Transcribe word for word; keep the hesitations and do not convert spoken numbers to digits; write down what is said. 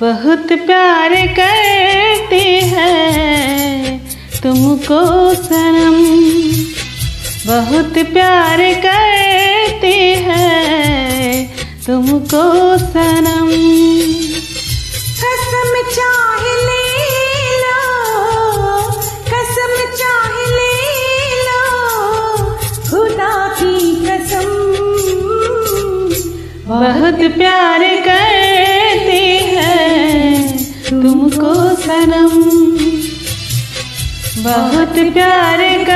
बहुत प्यार करते हैं तुमको सनम, बहुत प्यार करते हैं तुमको सनम। कसम चाहे ले लो, कसम चाहे ले लो, खुदा की कसम। बहुत प्यार करते हैं तुमको सनम, बहुत प्यार